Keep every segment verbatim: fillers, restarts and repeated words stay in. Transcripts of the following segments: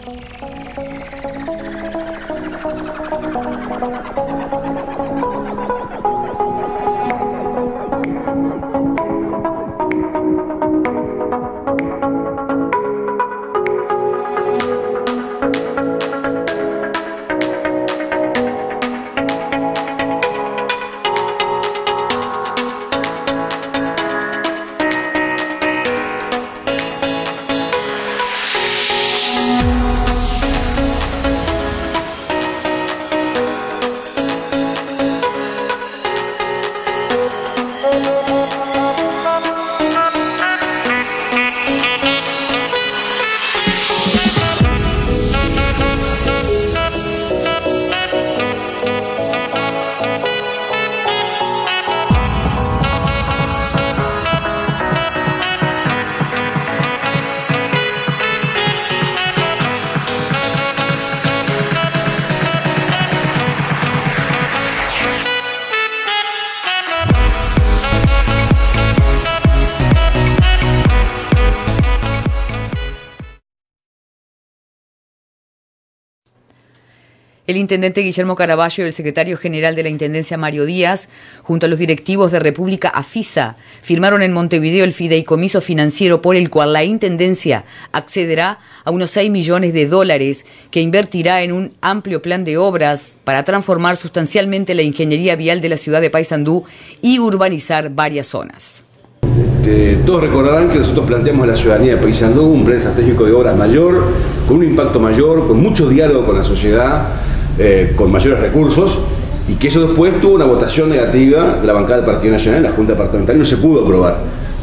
El intendente Guillermo Caraballo y el secretario general de la Intendencia Mario Díaz, junto a los directivos de República Afisa, firmaron en Montevideo el fideicomiso financiero por el cual la Intendencia accederá a unos seis millones de dólares que invertirá en un amplio plan de obras para transformar sustancialmente la ingeniería vial de la ciudad de Paysandú y urbanizar varias zonas. Este, todos recordarán que nosotros planteamos a la ciudadanía de Paysandú un plan estratégico de obras mayor, con un impacto mayor, con mucho diálogo con la sociedad, eh, con mayores recursos, y que eso después tuvo una votación negativa de la bancada del Partido Nacional en la Junta Departamental y no se pudo aprobar.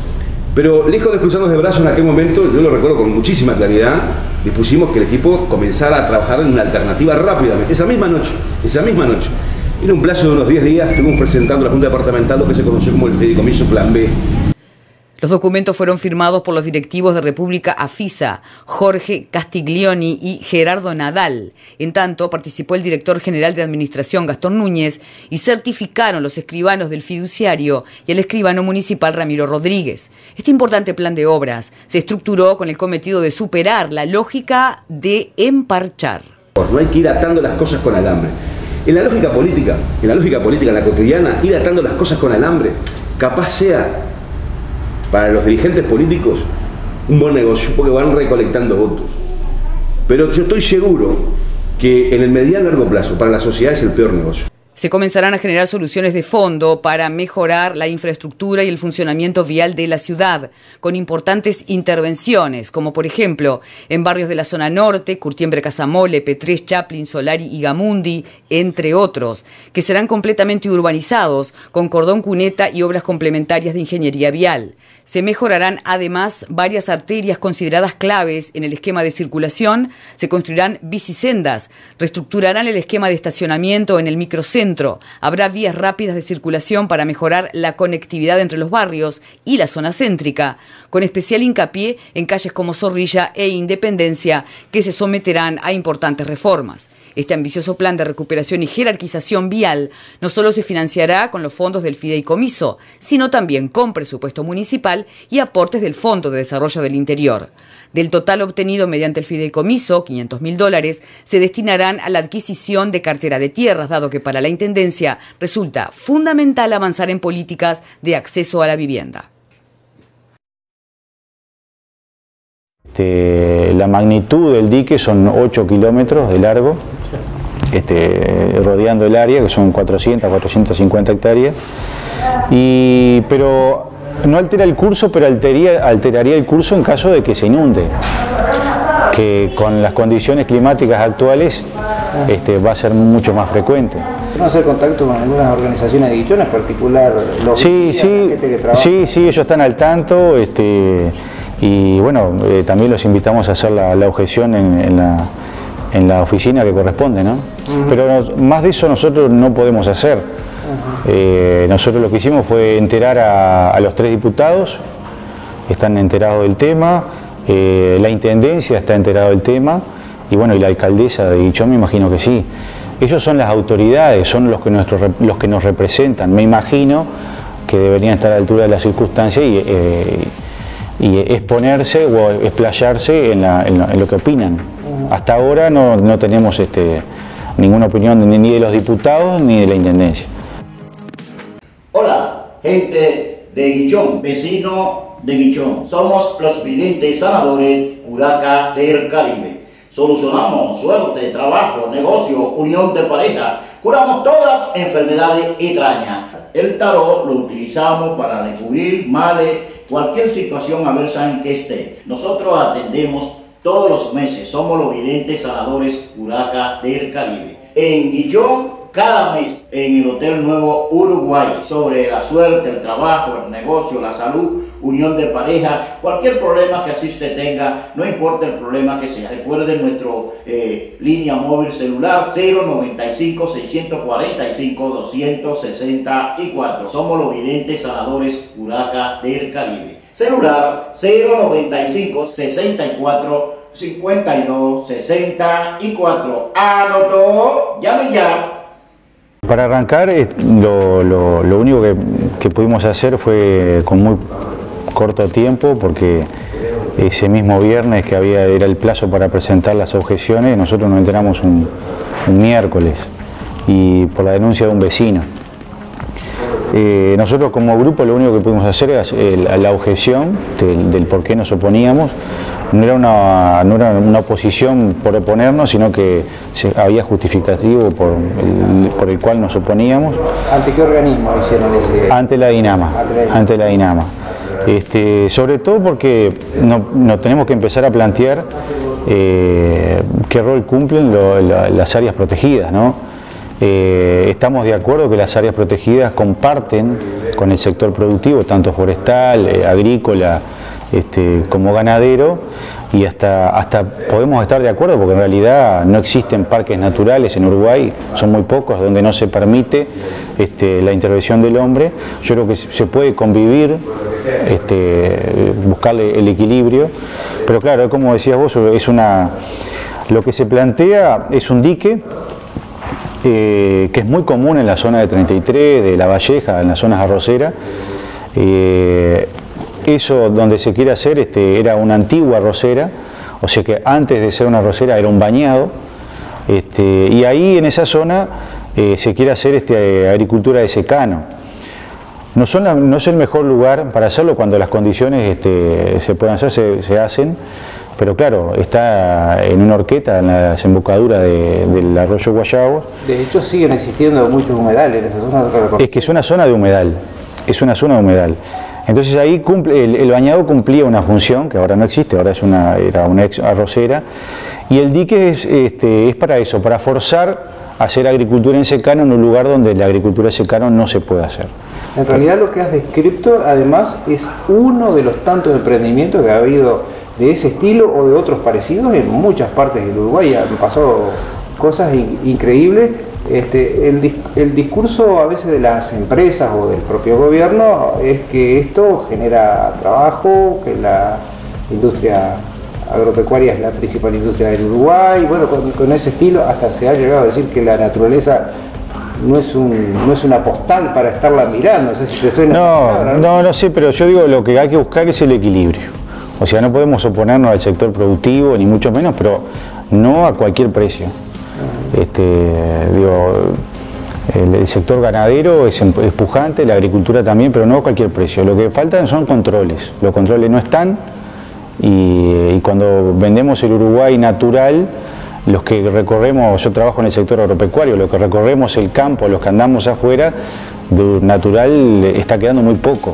Pero lejos de cruzarnos de brazos en aquel momento, yo lo recuerdo con muchísima claridad, dispusimos que el equipo comenzara a trabajar en una alternativa rápidamente, esa misma noche, esa misma noche. En un plazo de unos diez días estuvimos presentando a la Junta Departamental lo que se conoció como el fideicomiso Plan B. Los documentos fueron firmados por los directivos de República Afisa, Jorge Castiglioni y Gerardo Nadal. En tanto, participó el director general de Administración, Gastón Núñez, y certificaron los escribanos del fiduciario y el escribano municipal, Ramiro Rodríguez. Este importante plan de obras se estructuró con el cometido de superar la lógica de emparchar. No hay que ir atando las cosas con alambre. En la lógica política, en la lógica política, en la cotidiana, ir atando las cosas con alambre, capaz sea para los dirigentes políticos un buen negocio, porque van recolectando votos. Pero yo estoy seguro que en el mediano y largo plazo, para la sociedad es el peor negocio. Se comenzarán a generar soluciones de fondo para mejorar la infraestructura y el funcionamiento vial de la ciudad, con importantes intervenciones, como por ejemplo en barrios de la zona norte, Curtiembre Casamole, Petrés, Chaplin, Solari y Gamundi, entre otros, que serán completamente urbanizados con cordón cuneta y obras complementarias de ingeniería vial. Se mejorarán además varias arterias consideradas claves en el esquema de circulación, se construirán bicisendas, reestructurarán el esquema de estacionamiento en el microcentro, habrá vías rápidas de circulación para mejorar la conectividad entre los barrios y la zona céntrica, con especial hincapié en calles como Zorrilla e Independencia, que se someterán a importantes reformas. Este ambicioso plan de recuperación y jerarquización vial no solo se financiará con los fondos del fideicomiso, sino también con presupuesto municipal y aportes del Fondo de Desarrollo del Interior. Del total obtenido mediante el fideicomiso, quinientos mil dólares, se destinarán a la adquisición de cartera de tierras, dado que para la Intendencia resulta fundamental avanzar en políticas de acceso a la vivienda. Este, la magnitud del dique son ocho kilómetros de largo, este, rodeando el área, que son cuatrocientas, cuatrocientas cincuenta hectáreas, y, pero no altera el curso, pero alteraría, alteraría el curso en caso de que se inunde, que con las condiciones climáticas actuales este, va a ser mucho más frecuente. ¿No hacer contacto con algunas organizaciones de Guillón, en particular los sí, sí, que sí, sí, ellos están al tanto, este, y bueno, eh, también los invitamos a hacer la, la objeción en, en, la, en la oficina que corresponde, ¿no? Uh-huh. Pero más de eso nosotros no podemos hacer. Uh-huh. eh, nosotros lo que hicimos fue enterar a, a los tres diputados, están enterados del tema, eh, la Intendencia está enterada del tema, y bueno, y la alcaldesa de Guillón me imagino que sí. Ellos son las autoridades, son los que, nuestro, los que nos representan, me imagino que deberían estar a la altura de las circunstancias y, eh, y exponerse o explayarse en, la, en, lo, en lo que opinan. Hasta ahora no, no tenemos este, ninguna opinión ni de los diputados ni de la Intendencia. Hola, gente de Guichón, vecino de Guichón. Somos los videntes sanadores Curaca del Caribe. Solucionamos suerte, trabajo, negocio, unión de pareja. Curamos todas enfermedades extrañas. El tarot lo utilizamos para descubrir males, cualquier situación adversa en que esté. Nosotros atendemos todos los meses. Somos los videntes sanadores Curaca del Caribe. En Guichón, cada mes en el Hotel Nuevo Uruguay, sobre la suerte, el trabajo, el negocio, la salud, unión de pareja, cualquier problema que así usted tenga, no importa el problema que sea. Recuerden nuestro eh, línea móvil celular cero noventa y cinco, seiscientos cuarenta y cinco, doscientos sesenta y cuatro. Somos los videntes sanadores Curaca del Caribe. Celular cero noventa y cinco, sesenta y cuatro, cincuenta y dos, sesenta y cuatro. Anotó, llame ya. Para arrancar, lo, lo, lo único que, que pudimos hacer fue con muy corto tiempo, porque ese mismo viernes que había, era el plazo para presentar las objeciones, nosotros nos enteramos un, un miércoles, y por la denuncia de un vecino. Eh, nosotros como grupo lo único que pudimos hacer era la, la objeción del, del por qué nos oponíamos. No era, una, no era una oposición por oponernos, sino que se, había justificativo por el, por el cual nos oponíamos. ¿Ante qué organismo hicieron ese? Ante la DINAMA. Ante la DINAMA. Este, sobre todo porque no, no tenemos que empezar a plantear eh, qué rol cumplen lo, la, las áreas protegidas, ¿no? Eh, estamos de acuerdo que las áreas protegidas comparten con el sector productivo, tanto forestal, eh, agrícola, Este, como ganadero, y hasta, hasta podemos estar de acuerdo porque en realidad no existen parques naturales en Uruguay, son muy pocos donde no se permite este, la intervención del hombre. Yo creo que se puede convivir, este, buscarle el equilibrio, pero claro, como decías vos, es una, lo que se plantea es un dique eh, que es muy común en la zona de treinta y tres, de La Valleja, en las zonas arroceras. eh, Eso donde se quiere hacer este, era una antigua arrocera, o sea que antes de ser una arrocera era un bañado, este, y ahí en esa zona eh, se quiere hacer este, agricultura de secano. No, son la, no es el mejor lugar para hacerlo cuando las condiciones este, se pueden hacer, se, se hacen, pero claro, está en una horqueta en la desembocadura de, del arroyo Guayabo. De hecho siguen existiendo muchos humedales en esa zona. Es que es una zona de humedal, es una zona de humedal. Entonces ahí cumple, el, el bañado cumplía una función que ahora no existe, ahora es una, era una ex arrocera, y el dique es, este, es para eso, para forzar a hacer agricultura en secano en un lugar donde la agricultura en secano no se puede hacer. En realidad lo que has descrito además es uno de los tantos emprendimientos que ha habido de ese estilo o de otros parecidos en muchas partes del Uruguay. Han pasado cosas in, increíbles. Este, el, el discurso a veces de las empresas o del propio gobierno es que esto genera trabajo, que la industria agropecuaria es la principal industria del Uruguay. Bueno, con, con ese estilo hasta se ha llegado a decir que la naturaleza no es, un, no es una postal para estarla mirando. No sé si te suena. No, palabra, ¿no? no, no sé, pero yo digo lo que hay que buscar es el equilibrio. O sea, no podemos oponernos al sector productivo, ni mucho menos, pero no a cualquier precio. Este, digo, el, el sector ganadero es, es pujante, la agricultura también, pero no a cualquier precio. Lo que faltan son controles. Los controles no están, y, y cuando vendemos el Uruguay natural, los que recorremos, yo trabajo en el sector agropecuario, los que recorremos el campo, los que andamos afuera, de natural está quedando muy poco.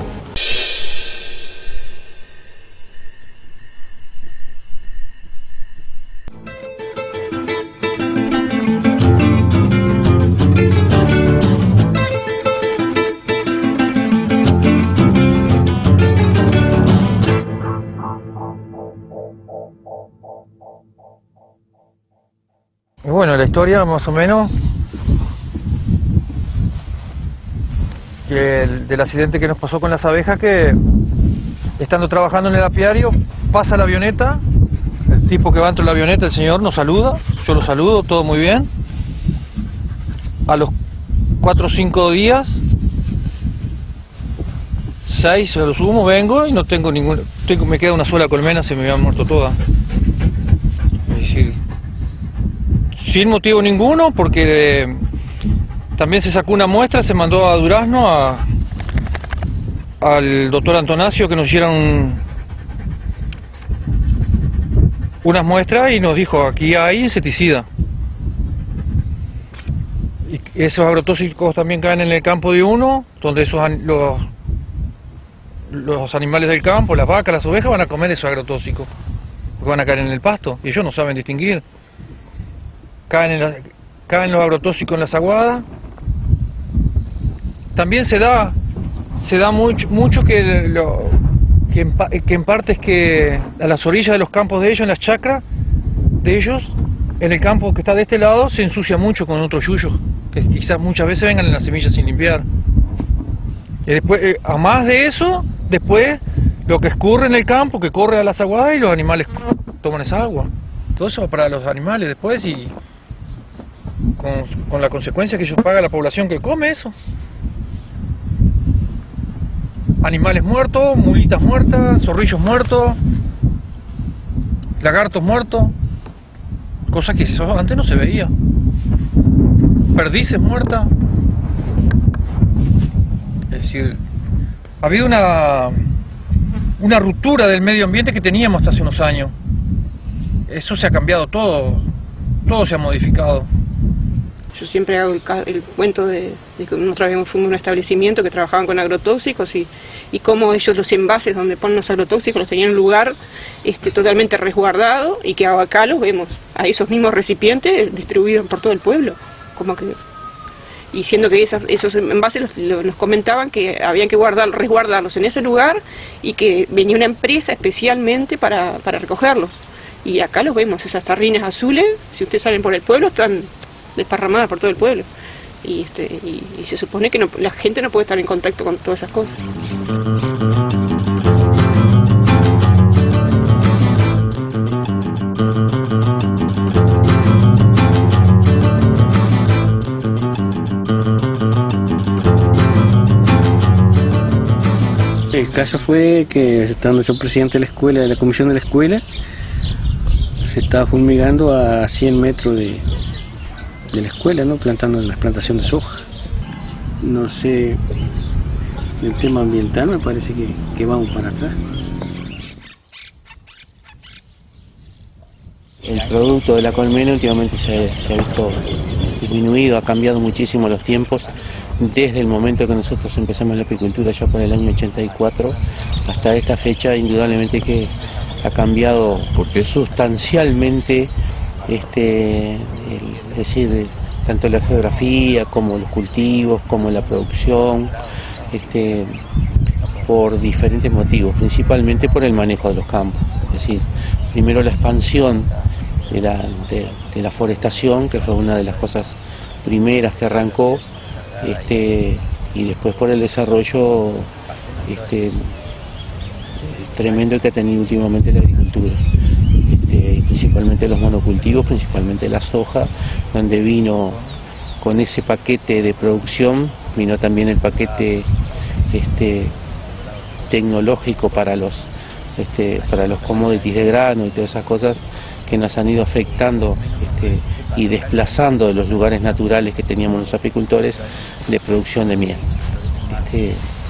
Bueno, la historia más o menos que el, del accidente que nos pasó con las abejas, que estando trabajando en el apiario pasa la avioneta, el tipo que va dentro de la avioneta, el señor nos saluda, yo lo saludo, todo muy bien. A los cuatro o cinco días, seis a lo sumo, vengo y no tengo ningún, tengo, me queda una sola colmena, se me había muerto toda. Es decir, sin motivo ninguno, porque eh, también se sacó una muestra, se mandó a Durazno a, al doctor Antonaccio que nos hicieran un, unas muestras y nos dijo, aquí hay insecticida. Y esos agrotóxicos también caen en el campo de uno, donde esos los, los animales del campo, las vacas, las ovejas, van a comer esos agrotóxicos, porque van a caer en el pasto, y ellos no saben distinguir. Caen, en la, caen los agrotóxicos en las aguadas. También se da, se da mucho, mucho que, lo, que, en, que en partes que a las orillas de los campos de ellos, en las chacras de ellos, en el campo que está de este lado, se ensucia mucho con otros yuyos, que quizás muchas veces vengan en las semillas sin limpiar. Y después, eh, a más de eso, después lo que escurre en el campo, que corre a las aguadas y los animales toman esa agua. Todo eso para los animales después y con, con la consecuencia que ellos pagan la población que come eso. Animales muertos, mulitas muertas, zorrillos muertos, lagartos muertos, cosa que eso antes no se veía. Perdices muertas. Es decir, ha habido una, una ruptura del medio ambiente que teníamos hasta hace unos años. Eso se ha cambiado todo, todo se ha modificado. Yo siempre hago el, el cuento de, de que nosotros habíamos fundado un establecimiento que trabajaban con agrotóxicos y, y cómo ellos los envases donde ponen los agrotóxicos los tenían en un lugar este, totalmente resguardado y que acá los vemos a esos mismos recipientes distribuidos por todo el pueblo. Como que, y siendo que esas, esos envases los, los, nos comentaban que habían que guardar, resguardarlos en ese lugar y que venía una empresa especialmente para, para recogerlos. Y acá los vemos, esas tarrinas azules, si ustedes salen por el pueblo, están desparramadas por todo el pueblo. Y, este, y, y se supone que no, la gente no puede estar en contacto con todas esas cosas. El caso fue que, estando yo presidente de la escuela, de la comisión de la escuela, se estaba fumigando a cien metros de, de la escuela, ¿no? Plantando la plantación de soja. No sé, el tema ambiental me parece que, que vamos para atrás. El producto de la colmena últimamente se, se ha visto disminuido, ha cambiado muchísimo los tiempos. Desde el momento que nosotros empezamos la apicultura, ya por el año ochenta y cuatro, hasta esta fecha, indudablemente que ha cambiado porque sustancialmente, este, el, es decir, tanto la geografía como los cultivos, como la producción, este, por diferentes motivos, principalmente por el manejo de los campos. Es decir, primero la expansión de la, de, de la forestación, que fue una de las cosas primeras que arrancó, Este, y después por el desarrollo este, tremendo que ha tenido últimamente la agricultura, este, principalmente los monocultivos, principalmente la soja, donde vino con ese paquete de producción, vino también el paquete este, tecnológico para los, este, para los commodities de grano y todas esas cosas que nos han ido afectando este, y desplazando de los lugares naturales que teníamos los apicultores de producción de miel. Este,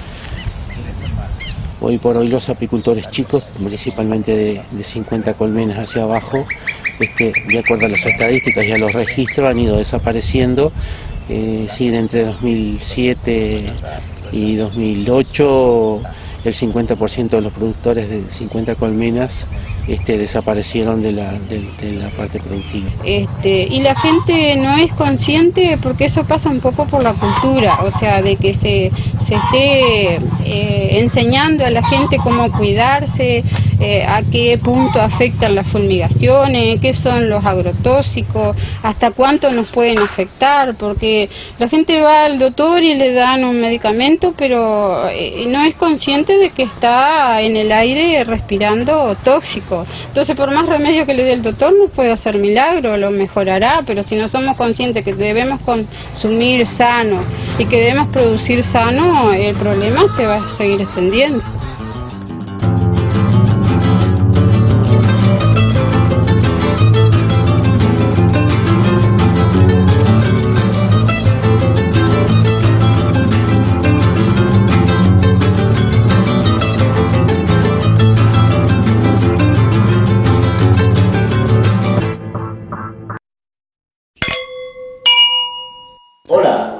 hoy por hoy los apicultores chicos, principalmente de, de cincuenta colmenas hacia abajo, este, de acuerdo a las estadísticas y a los registros, han ido desapareciendo. Eh, sí, entre dos mil siete y dos mil ocho el cincuenta por ciento de los productores de cincuenta colmenas Este, desaparecieron de la, de, de la parte productiva. Este, y la gente no es consciente porque eso pasa un poco por la cultura, o sea, de que se, se esté eh, enseñando a la gente cómo cuidarse, eh, a qué punto afectan las fumigaciones, qué son los agrotóxicos, hasta cuánto nos pueden afectar, porque la gente va al doctor y le dan un medicamento, pero eh, no es consciente de que está en el aire respirando tóxico. Entonces, por más remedio que le dé el doctor, no puede hacer milagro, lo mejorará, pero si no somos conscientes que debemos consumir sano y que debemos producir sano, el problema se va a seguir extendiendo.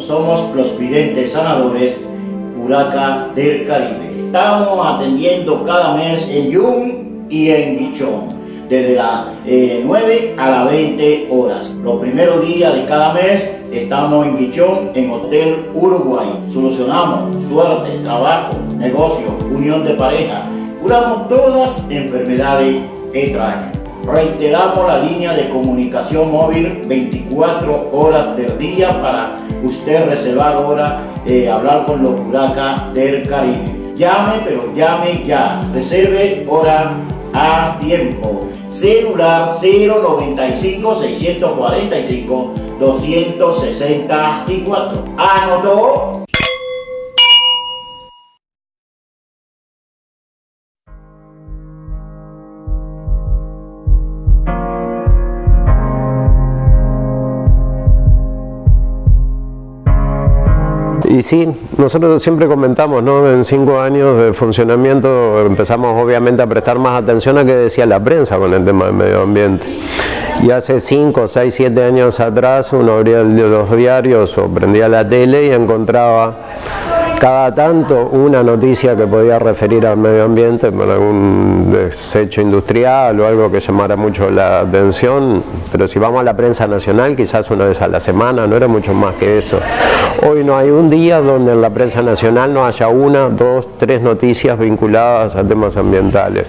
somos los videntes sanadores Curaca del Caribe. Estamos atendiendo cada mes en Yum y en Guichón, desde las eh, nueve a las veinte horas. Los primeros días de cada mes estamos en Guichón, en Hotel Uruguay. Solucionamos suerte, trabajo, negocio, unión de pareja. Curamos todas las enfermedades extrañas. Reiteramos la línea de comunicación móvil veinticuatro horas del día para usted reservar hora, eh, hablar con los Curaca del Caribe. Llame, pero llame ya. Reserve hora a tiempo. Celular cero noventa y cinco, seiscientos cuarenta y cinco, doscientos sesenta y cuatro. ¿Anotó? Y sí, nosotros siempre comentamos, ¿no? En cinco años de funcionamiento empezamos obviamente a prestar más atención a qué decía la prensa con el tema del medio ambiente. Y hace cinco, seis, siete años atrás uno abría los diarios o prendía la tele y encontraba cada tanto una noticia que podía referir al medio ambiente por algún desecho industrial o algo que llamara mucho la atención, pero si vamos a la prensa nacional quizás una vez a la semana, no era mucho más que eso. Hoy no hay un día donde en la prensa nacional no haya una, dos, tres noticias vinculadas a temas ambientales.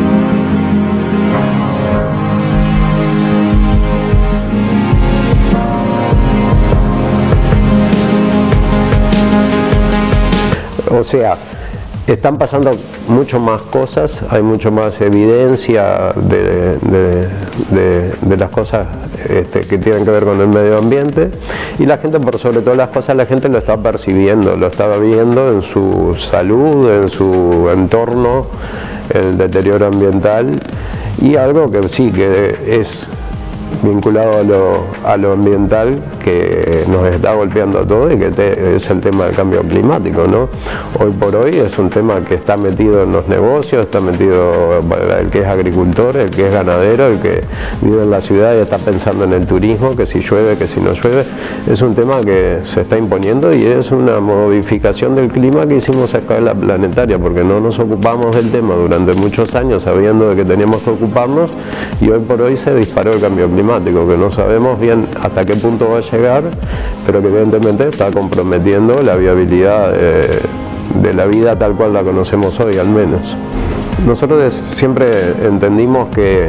O sea, están pasando mucho más cosas, hay mucho más evidencia de, de, de, de las cosas este, que tienen que ver con el medio ambiente, y la gente, por sobre todas las cosas, la gente lo está percibiendo, lo está viendo en su salud, en su entorno, el deterioro ambiental, y algo que sí, que es vinculado a lo, a lo ambiental, que nos está golpeando a todos, y que te, es el tema del cambio climático, ¿no? Hoy por hoy es un tema que está metido en los negocios, está metido el que es agricultor, el que es ganadero, el que vive en la ciudad y está pensando en el turismo, que si llueve, que si no llueve. Es un tema que se está imponiendo y es una modificación del clima que hicimos a escala planetaria, porque no nos ocupamos del tema durante muchos años sabiendo de que teníamos que ocuparnos, y hoy por hoy se disparó el cambio climático, que no sabemos bien hasta qué punto va a llegar, pero que evidentemente está comprometiendo la viabilidad de, de la vida tal cual la conocemos hoy, al menos. Nosotros siempre entendimos que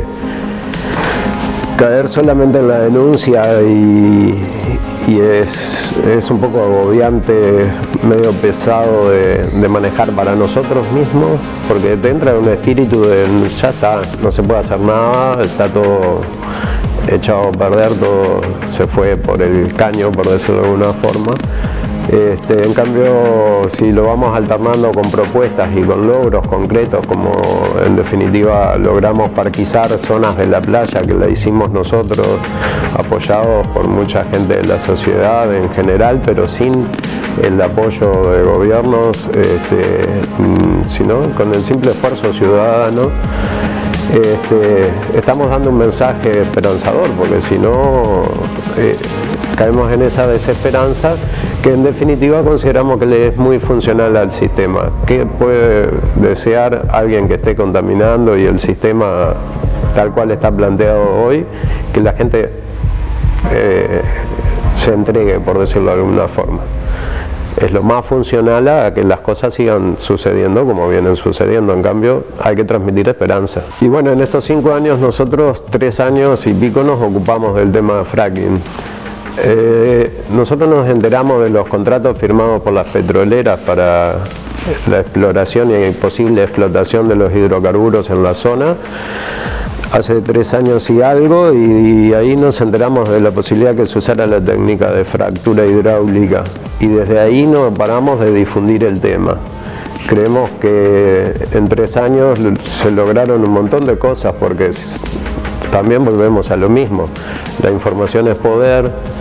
caer solamente en la denuncia y, y es, es un poco agobiante, medio pesado de, de manejar para nosotros mismos, porque te entra un espíritu de ya está, no se puede hacer nada, está todo echado a perder, todo se fue por el caño, por decirlo de alguna forma. Este, en cambio, si lo vamos alternando con propuestas y con logros concretos, como en definitiva logramos parquizar zonas de la playa, que la hicimos nosotros, apoyados por mucha gente de la sociedad en general, pero sin el apoyo de gobiernos, este, sino con el simple esfuerzo ciudadano. Este, estamos dando un mensaje esperanzador, porque si no eh, caemos en esa desesperanza que en definitiva consideramos que le es muy funcional al sistema. ¿Qué puede desear alguien que esté contaminando y el sistema tal cual está planteado hoy? Que la gente eh, se entregue, por decirlo de alguna forma. Es lo más funcional a que las cosas sigan sucediendo como vienen sucediendo. En cambio, hay que transmitir esperanza. Y bueno, en estos cinco años nosotros, tres años y pico, nos ocupamos del tema de fracking. Eh, nosotros nos enteramos de los contratos firmados por las petroleras para la exploración y posible explotación de los hidrocarburos en la zona hace tres años y algo, y, y ahí nos enteramos de la posibilidad que se usara la técnica de fractura hidráulica, y desde ahí no paramos de difundir el tema. Creemos que en tres años se lograron un montón de cosas, porque también volvemos a lo mismo, la información es poder,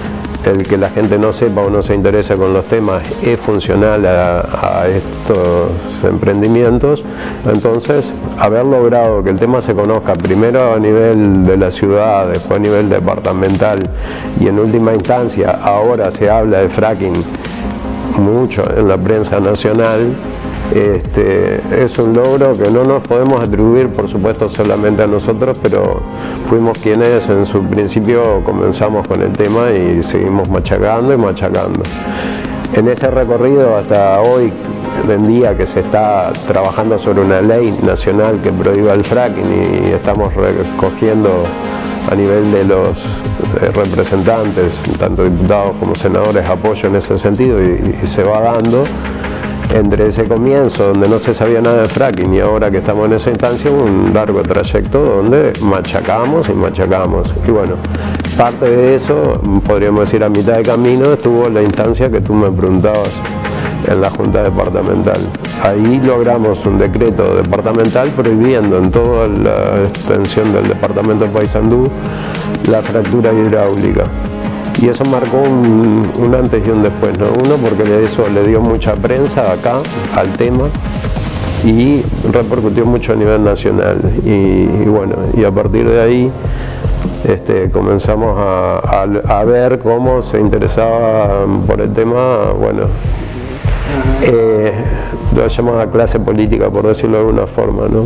el que la gente no sepa o no se interese con los temas es funcional a, a estos emprendimientos. Entonces, haber logrado que el tema se conozca primero a nivel de la ciudad, después a nivel departamental y en última instancia ahora se habla de fracking mucho en la prensa nacional, Este, es un logro que no nos podemos atribuir, por supuesto, solamente a nosotros, pero fuimos quienes en su principio comenzamos con el tema y seguimos machacando y machacando. En ese recorrido hasta hoy en día que se está trabajando sobre una ley nacional que prohíba el fracking y estamos recogiendo a nivel de los representantes, tanto diputados como senadores, apoyo en ese sentido y, y se va dando. Entre ese comienzo donde no se sabía nada de fracking y ahora que estamos en esa instancia, un largo trayecto donde machacamos y machacamos. Y bueno, parte de eso, podríamos decir a mitad de camino, estuvo la instancia que tú me preguntabas en la Junta Departamental. Ahí logramos un decreto departamental prohibiendo en toda la extensión del departamento de Paysandú la fractura hidráulica. Y eso marcó un, un antes y un después, ¿no? Uno, porque eso le dio mucha prensa acá al tema y repercutió mucho a nivel nacional. Y, y bueno, y a partir de ahí este, comenzamos a, a, a ver cómo se interesaba por el tema, bueno, eh, lo llamamos a clase política, por decirlo de alguna forma, ¿no?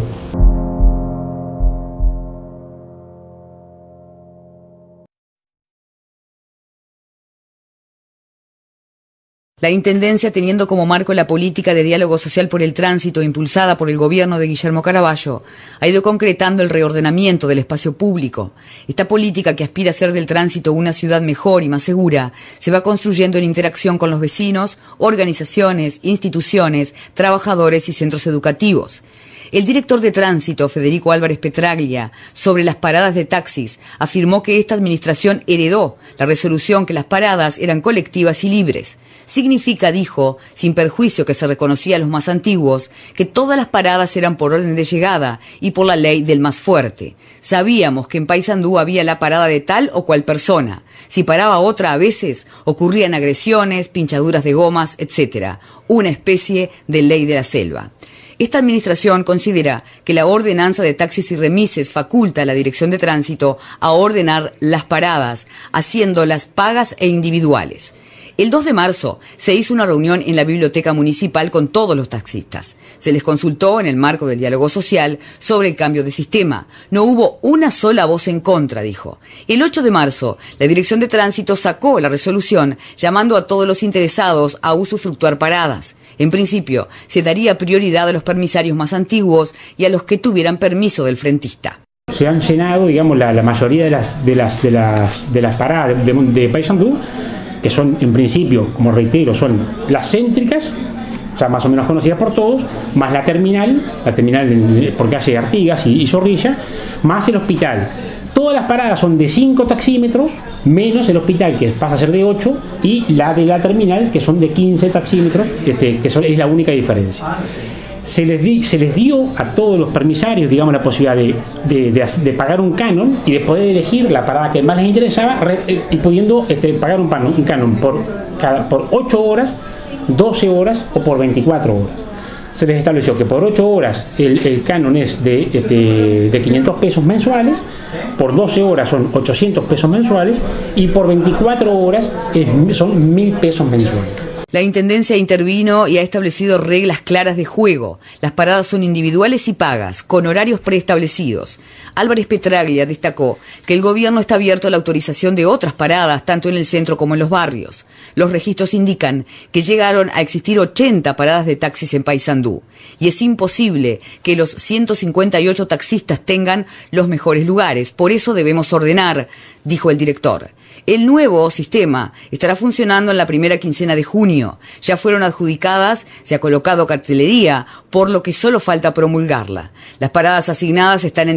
La Intendencia, teniendo como marco la política de diálogo social por el tránsito impulsada por el gobierno de Guillermo Caraballo, ha ido concretando el reordenamiento del espacio público. Esta política, que aspira a hacer del tránsito una ciudad mejor y más segura, se va construyendo en interacción con los vecinos, organizaciones, instituciones, trabajadores y centros educativos. El director de Tránsito, Federico Álvarez Petraglia, sobre las paradas de taxis, afirmó que esta administración heredó la resolución que las paradas eran colectivas y libres. Significa, dijo, sin perjuicio que se reconocía a los más antiguos, que todas las paradas eran por orden de llegada y por la ley del más fuerte. Sabíamos que en Paysandú había la parada de tal o cual persona. Si paraba otra a veces, ocurrían agresiones, pinchaduras de gomas, etcétera. Una especie de ley de la selva. Esta administración considera que la ordenanza de taxis y remises faculta a la Dirección de Tránsito a ordenar las paradas, haciéndolas pagas e individuales. El dos de marzo se hizo una reunión en la Biblioteca Municipal con todos los taxistas. Se les consultó en el marco del diálogo social sobre el cambio de sistema. No hubo una sola voz en contra, dijo. El ocho de marzo, la Dirección de Tránsito sacó la resolución llamando a todos los interesados a usufructuar paradas. En principio, se daría prioridad a los permisarios más antiguos y a los que tuvieran permiso del frentista. Se han llenado, digamos, la, la mayoría de las, de las, de las, de las paradas de, de Paysandú, que son, en principio, como reitero, son las céntricas, o sea, más o menos conocidas por todos, más la terminal, la terminal por calle Artigas y, y Zorrilla, más el hospital. Todas las paradas son de cinco taxímetros, menos el hospital, que pasa a ser de ocho, y la de la terminal, que son de quince taxímetros, este, que son, es la única diferencia. Se les, di, se les dio a todos los permisarios, digamos, la posibilidad de, de, de, de pagar un canon y de poder elegir la parada que más les interesaba re, y pudiendo este, pagar un, pano, un canon por, cada, por ocho horas, doce horas o por veinticuatro horas. Se les estableció que por ocho horas el, el canon es de, de, de quinientos pesos mensuales, por doce horas son ochocientos pesos mensuales y por veinticuatro horas es, son mil pesos mensuales. La Intendencia intervino y ha establecido reglas claras de juego. Las paradas son individuales y pagas, con horarios preestablecidos. Álvarez Petraglia destacó que el gobierno está abierto a la autorización de otras paradas, tanto en el centro como en los barrios. Los registros indican que llegaron a existir ochenta paradas de taxis en Paysandú. Y es imposible que los ciento cincuenta y ocho taxistas tengan los mejores lugares. Por eso debemos ordenar, dijo el director. El nuevo sistema estará funcionando en la primera quincena de junio. Ya fueron adjudicadas, se ha colocado cartelería, por lo que solo falta promulgarla. Las paradas asignadas están en dieciocho de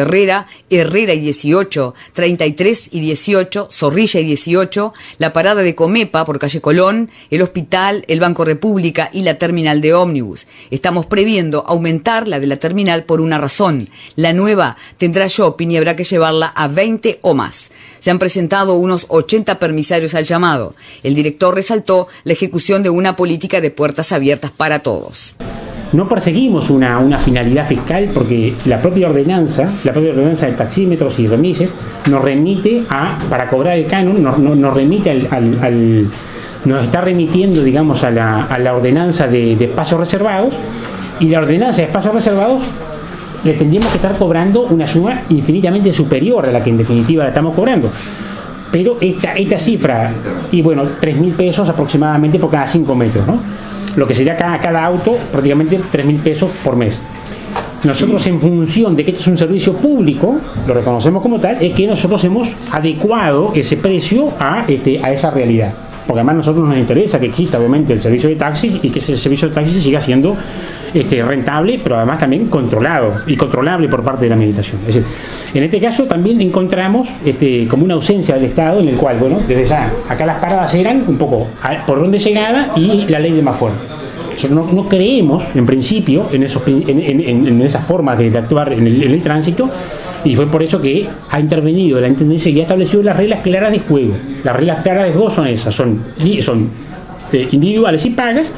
Herrera, Herrera y dieciocho, treinta y tres y dieciocho, Zorrilla y dieciocho, la parada de Comepa por calle Colón, el hospital, el Banco República y la terminal de ómnibus. Estamos previendo aumentar la de la terminal por una razón. La nueva tendrá shopping y habrá que llevarla a veinte o más. Se han presentado unos ochenta permisarios al llamado. El director resaltó la ejecución de una política de puertas abiertas para todos. No perseguimos una, una finalidad fiscal porque la propia ordenanza, la propia ordenanza de taxímetros y remises nos remite a, para cobrar el canon, nos, nos, nos remite al, al, al, nos está remitiendo, digamos, a la, a la ordenanza de, de espacios reservados, y la ordenanza de espacios reservados le tendríamos que estar cobrando una suma infinitamente superior a la que en definitiva la estamos cobrando. Pero esta, esta cifra, y bueno, tres mil pesos aproximadamente por cada cinco metros, ¿no? Lo que sería cada, cada auto, prácticamente tres mil pesos por mes. Nosotros, en función de que esto es un servicio público, lo reconocemos como tal, es que nosotros hemos adecuado ese precio a, este, a esa realidad. Porque además a nosotros nos interesa que exista obviamente el servicio de taxis y que ese servicio de taxis siga siendo este, rentable, pero además también controlado y controlable por parte de la administración. Es decir, en este caso también encontramos este, como una ausencia del Estado en el cual, bueno, desde ya, acá las paradas eran un poco por donde llegada y la ley de más fuerte. Nosotros no, no creemos, en principio, en, esos, en, en, en esas formas de, de actuar en el, en el tránsito, y fue por eso que ha intervenido la Intendencia y ha establecido las reglas claras de juego. Las reglas claras de juego son esas, son, son eh, individuales y pagas,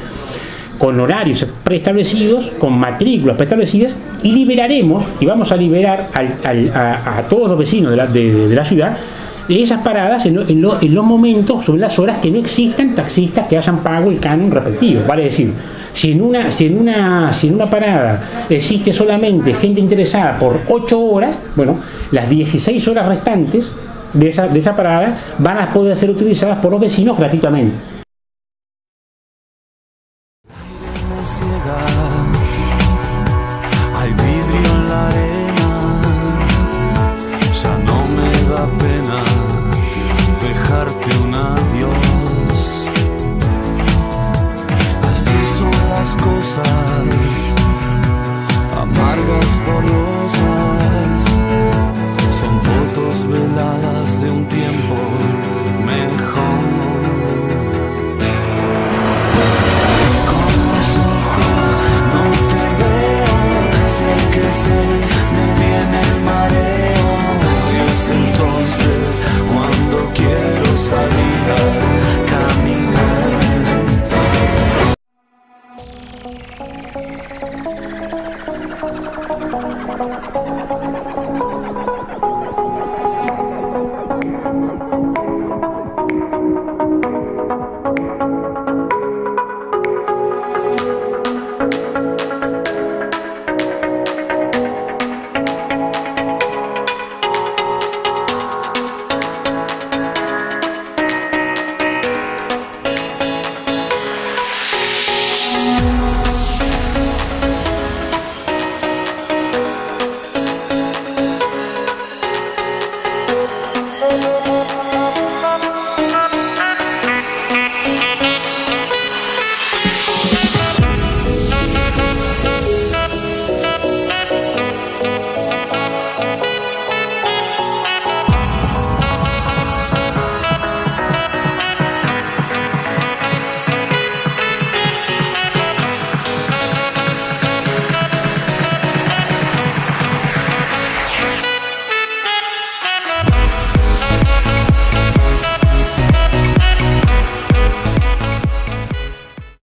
con horarios preestablecidos, con matrículas preestablecidas, y liberaremos, y vamos a liberar al, al, a, a todos los vecinos de la, de, de la ciudad de esas paradas en, lo, en, lo, en los momentos, sobre las horas que no existan taxistas que hayan pagado el canon respectivo. Vale decir, si en una, si en una, si en una parada existe solamente gente interesada por ocho horas, bueno, las dieciséis horas restantes de esa, de esa parada van a poder ser utilizadas por los vecinos gratuitamente. Hay vidrio en la arena, ya no me da pena dejarte un adiós. Así son las cosas, amargas borrosas, son fotos veladas de un tiempo